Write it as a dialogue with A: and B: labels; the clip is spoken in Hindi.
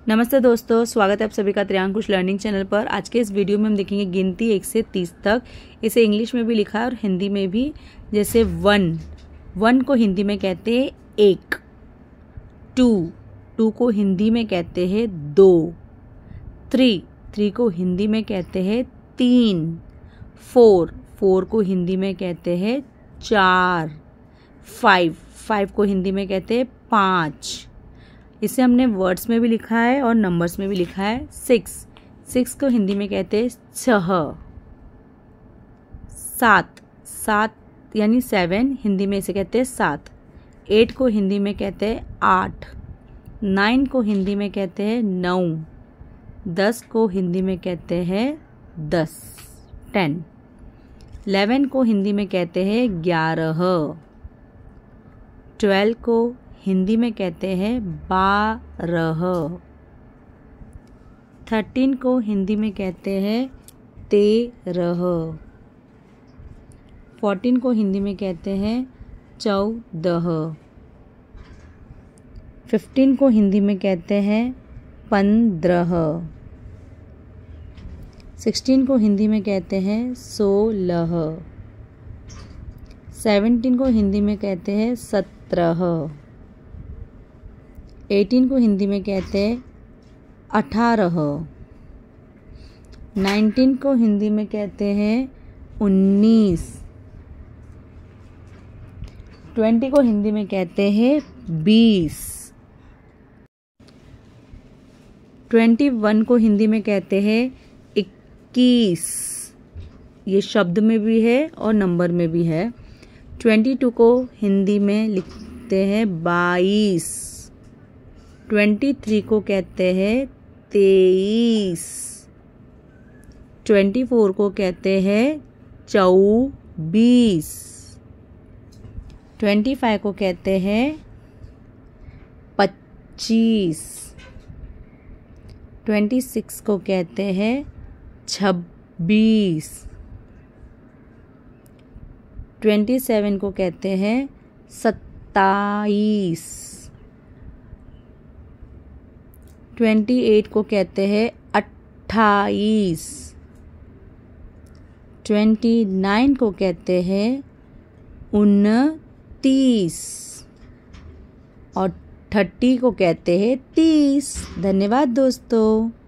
A: नमस्ते दोस्तों, स्वागत है आप सभी का त्रियांकुश लर्निंग चैनल पर। आज के इस वीडियो में हम देखेंगे गिनती 1 से 30 तक। इसे इंग्लिश में भी लिखा है और हिंदी में भी। जैसे वन को हिंदी में कहते हैं एक, टू को हिंदी में कहते हैं दो, थ्री को हिंदी में कहते हैं तीन, फोर को हिंदी में कहते हैं चार, फाइव को हिंदी में कहते हैं पाँच। इसे हमने वर्ड्स में भी लिखा है और नंबर्स में भी लिखा है। सिक्स को हिंदी में कहते हैं छह, सात यानी 7 हिंदी में इसे कहते हैं सात। 8 को हिंदी में कहते हैं 8, 9 को हिंदी में कहते हैं 9, 10 को हिंदी में कहते हैं 10, 11 को हिंदी में कहते हैं 11, 12 को हिंदी में कहते हैं 12, 13 को हिंदी में कहते हैं 13, 14 को हिंदी में कहते हैं 14, 15 को हिंदी में कहते हैं 15, 16 को हिंदी में कहते हैं 16, 17 को हिंदी में कहते हैं 17, 18 को हिंदी में कहते हैं 18, 19 को हिंदी में कहते हैं 19, 20 को हिंदी में कहते हैं 20, 21 को हिंदी में कहते हैं 21। ये शब्द में भी है और नंबर में भी है। 22 को हिंदी में लिखते हैं 22, 23 को कहते हैं 23, 24 को कहते हैं 24, 25 को कहते हैं 25, 26 को कहते हैं 26, 27 को कहते हैं 27, 28 को कहते हैं 28, 29 को कहते हैं 29 और 30 को कहते हैं 30। धन्यवाद दोस्तों।